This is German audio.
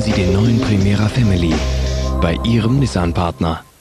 Sie den neuen Primera Family bei Ihrem Nissan-Partner.